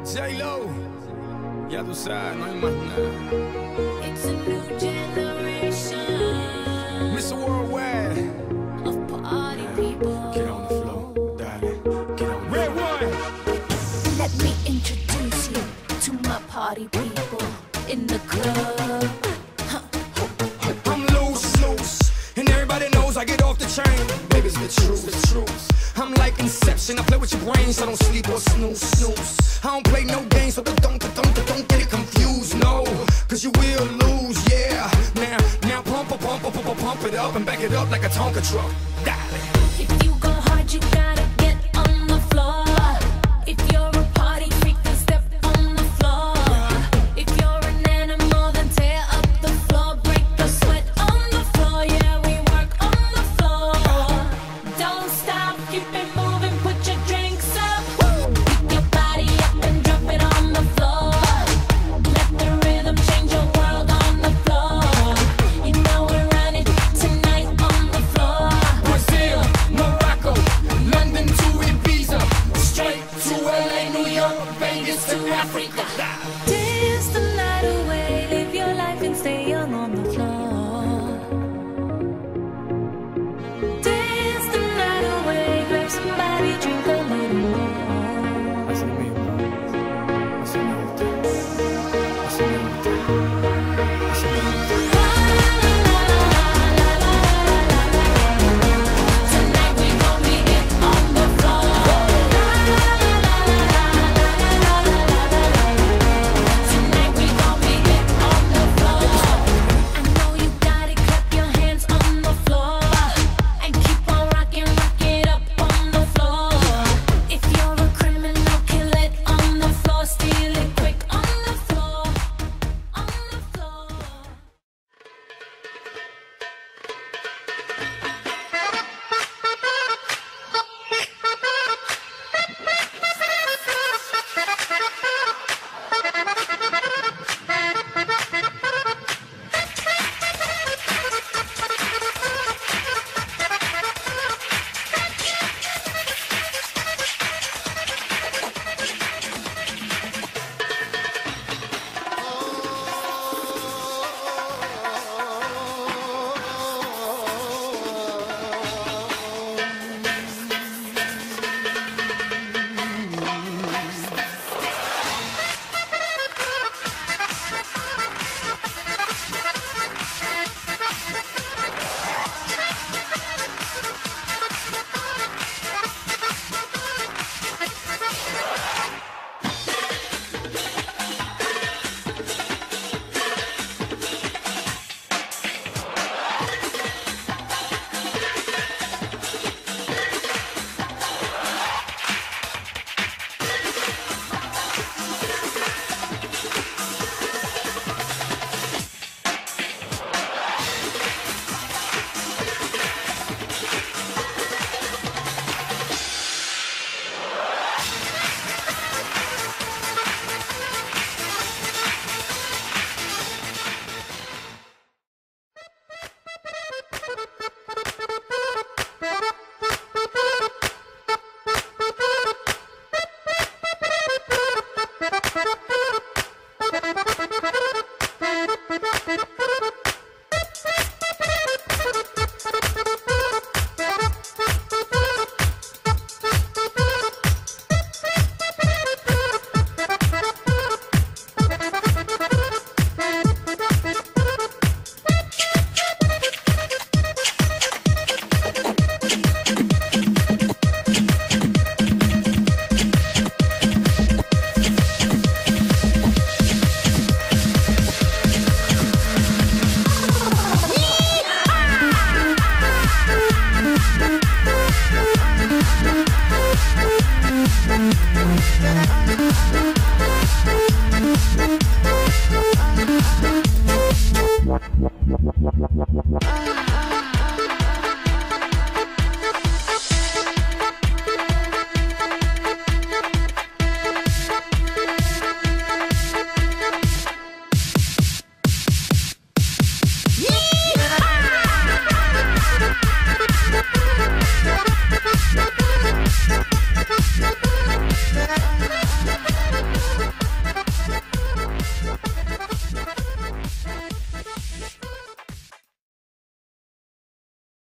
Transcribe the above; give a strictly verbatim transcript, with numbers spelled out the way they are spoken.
J-Lo, ya tú sabes, no hay más nada. It's a new generation mister Worldwide, of party people. get on the floor, darling, get on the Red one. Let me introduce you to my party people in the club. Huh. I'm loose, loose, and everybody knows I get off the chain. Baby, it's the truth, the truth. I'm like Inception, I play with your brains, I don't sleep or snooze, snooze. I don't play no games, so don't, don't, don't, don't get it confused, no. Cause you will lose, yeah. Now, now pump, pump, pump, pump, pump it up and back it up like a Tonka truck. Dale.